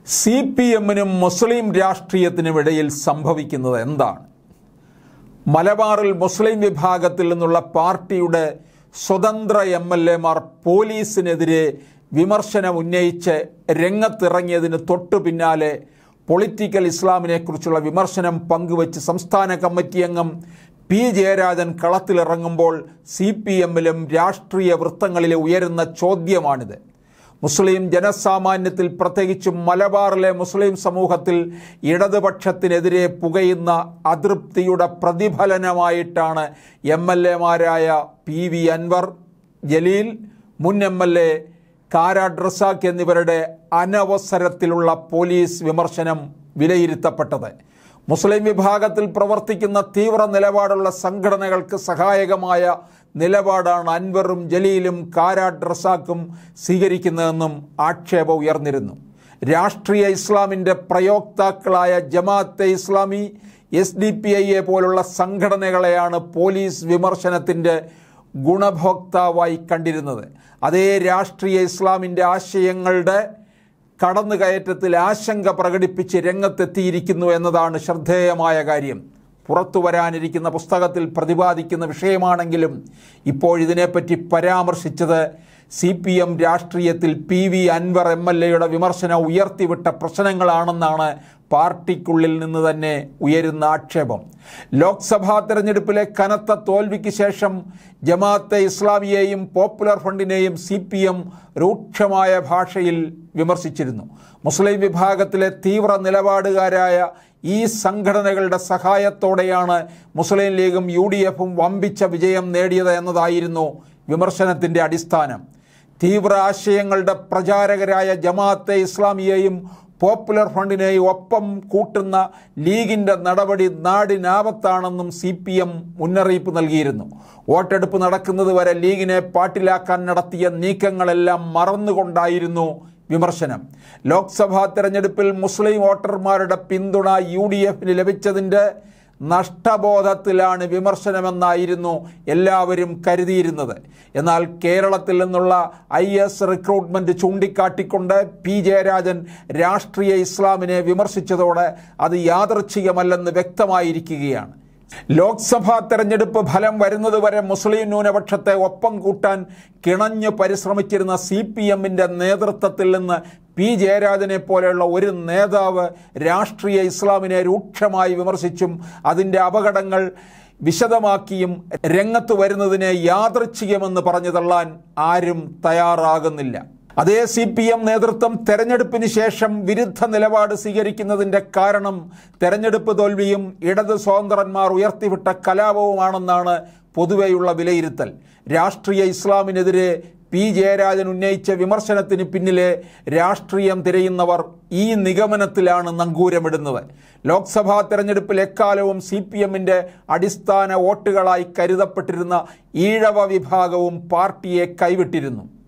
CPM-നും മുസ്ലിം രാഷ്ട്രീയത്തിനുമിടയിൽ സംഭവിക്കുന്നത് എന്താണ്? മലബാറിൽ മുസ്ലിം വിഭാഗത്തിൽ നിന്നുള്ള പാർട്ടിയുടെ സ്വതന്ത്ര MLA-മാർ പോലീസിനെതിരെ വിമർശനം ഉന്നയിച്ച് രംഗത്തിറങ്ങിയതിന് തൊട്ടു പിന്നാലെ പൊളിറ്റിക്കൽ ഇസ്ലാമിനെക്കുറിച്ചുള്ള വിമർശനം പങ്കുവച്ച് സംസ്ഥാന കമ്മിറ്റി അംഗം P. ജയരാജൻ കളത്തിലിറങ്ങുമ്പോൾ CPM-ലും രാഷ്ട്രീയ വൃത്തങ്ങളിലെ ഉയരുന്ന ചോദ്യമാണിത്. മുസ്ലിം ജനസാമാന്യത്തിൽ പ്രത്യേകിച്ചും മലബാറിലെ മുസ്ലിം സമൂഹത്തിൽ ഇടതുപക്ഷത്തിനെതിരെ പുകയുന്ന അതൃപ്തിയുടെ പ്രതിഫലനമായിട്ടാണ് MLA-മാരായ PV അൻവർ, ജലീൽ, മുൻ MLA കാരാട്ട് റസാഖ് എന്നിവരുടെ അനവസരത്തിലുള്ള പോലീസ് വിമർശനം വിലയിരുത്തപ്പെട്ടത്. മുസ്ലിം വിഭാഗത്തിൽ പ്രവർത്തിക്കുന്ന തീവ്ര നിലപാടുള്ള സംഘടനകൾക്ക് സഹായകമായ നിലപാടാണ് അൻവറും ജലീലും കാരാട്ട് റസാഖും സ്വീകരിക്കുന്നതെന്നും ആക്ഷേപം ഉയർന്നിരുന്നു. രാഷ്ട്രീയ ഇസ്ലാമിൻ്റെ പ്രയോക്താക്കളായ ജമാഅത്തെ ഇസ്ലാമി, SDPI പോലുള്ള സംഘടനകളെയാണ് പോലീസ് വിമർശനത്തിൻ്റെ ഗുണഭോക്താവായി കണ്ടിരുന്നത്. അതേ രാഷ്ട്രീയ ഇസ്ലാമിൻ്റെ ആശയങ്ങളുടെ കടന്നുകയറ്റത്തിൽ ആശങ്ക പ്രകടിപ്പിച്ച് രംഗത്തെത്തിയിരിക്കുന്നു എന്നതാണ് ശ്രദ്ധേയമായ കാര്യം. പുറത്തു വരാനിരിക്കുന്ന പുസ്തകത്തിൽ പ്രതിപാദിക്കുന്ന വിഷയമാണെങ്കിലും ഇപ്പോഴിതിനെപ്പറ്റി പരാമർശിച്ചത് CPM രാഷ്ട്രീയത്തിൽ PV അൻവർ MLA-യുടെ വിമർശനം ഉയർത്തിവിട്ട പ്രശ്നങ്ങളാണെന്നാണ് പാർട്ടിക്കുള്ളിൽ നിന്ന് തന്നെ ഉയരുന്ന ആക്ഷേപം. ലോക്സഭാ തെരഞ്ഞെടുപ്പിലെ കനത്ത തോൽവിക്ക് ശേഷം ജമാഅത്തെ ഇസ്ലാമിയെയും പോപ്പുലർ ഫ്രണ്ടിനെയും CPM രൂക്ഷമായ ഭാഷയിൽ വിമർശിച്ചിരുന്നു. മുസ്ലിം വിഭാഗത്തിലെ തീവ്ര നിലപാടുകാരായ ഈ സംഘടനകളുടെ സഹായത്തോടെയാണ് മുസ്ലിം ലീഗും UDF-ഉം വമ്പിച്ച വിജയം നേടിയത് എന്നതായിരുന്നു വിമർശനത്തിൻ്റെ അടിസ്ഥാനം. തീവ്ര ആശയങ്ങളുടെ പ്രചാരകരായ ജമാഅത്തെ ഇസ്ലാമിയെയും പോപ്പുലർ ഫ്രണ്ടിനെയും ഒപ്പം കൂട്ടുന്ന ലീഗിൻ്റെ നടപടി നാടിനാപത്താണെന്നും CPM മുന്നറിയിപ്പ് നൽകിയിരുന്നു. വോട്ടെടുപ്പ് നടക്കുന്നത് വരെ ലീഗിനെ പാട്ടിലാക്കാൻ നടത്തിയ നീക്കങ്ങളെല്ലാം മറന്നുകൊണ്ടായിരുന്നു വിമർശനം. ലോക്സഭാ തെരഞ്ഞെടുപ്പിൽ മുസ്ലിം വോട്ടർമാരുടെ പിന്തുണ UDF-ന് ലഭിച്ചതിൻ്റെ നഷ്ടബോധത്തിലാണ് വിമർശനമെന്നായിരുന്നു എല്ലാവരും കരുതിയിരുന്നത്. എന്നാൽ കേരളത്തിൽ നിന്നുള്ള IS റിക്രൂട്ട്മെൻറ്റ് ചൂണ്ടിക്കാട്ടിക്കൊണ്ട് P. ജയരാജൻ രാഷ്ട്രീയ ഇസ്ലാമിനെ വിമർശിച്ചതോടെ അത് യാദൃച്ഛികമല്ലെന്ന് വ്യക്തമായിരിക്കുകയാണ്. ലോക്സഭാ തെരഞ്ഞെടുപ്പ് ഫലം വരുന്നതുവരെ മുസ്ലിം ന്യൂനപക്ഷത്തെ ഒപ്പം കൂട്ടാൻ കിണഞ്ഞു പരിശ്രമിച്ചിരുന്ന CPM-ൻ്റെ നേതൃത്വത്തിൽ നിന്ന് P. ജയരാജനെ പോലെയുള്ള ഒരു നേതാവ് രാഷ്ട്രീയ ഇസ്ലാമിനെ രൂക്ഷമായി വിമർശിച്ചും അതിൻ്റെ അപകടങ്ങൾ വിശദമാക്കിയും രംഗത്ത് വരുന്നതിനെ യാദൃച്ഛികമെന്ന് പറഞ്ഞു തള്ളാൻ ആരും തയ്യാറാകുന്നില്ല. അതേ CPM നേതൃത്വം തെരഞ്ഞെടുപ്പിന് ശേഷം വിരുദ്ധ നിലപാട് സ്വീകരിക്കുന്നതിൻ്റെ കാരണം തെരഞ്ഞെടുപ്പ് തോൽവിയും ഇടത് സ്വതന്ത്രന്മാർ ഉയർത്തിവിട്ട കലാപവുമാണെന്നാണ് പൊതുവെയുള്ള വിലയിരുത്തൽ. രാഷ്ട്രീയ ഇസ്ലാമിനെതിരെ P. ജയരാജൻ ഉന്നയിച്ച വിമർശനത്തിന് പിന്നിലെ രാഷ്ട്രീയം തിരയുന്നവർ ഈ നിഗമനത്തിലാണ് നങ്കൂരമിടുന്നത്. ലോക്സഭാ തെരഞ്ഞെടുപ്പിൽ എക്കാലവും CPM-ൻ്റെ അടിസ്ഥാന വോട്ടുകളായി കരുതപ്പെട്ടിരുന്ന ഈഴവ വിഭാഗവും പാർട്ടിയെ കൈവിട്ടിരുന്നു.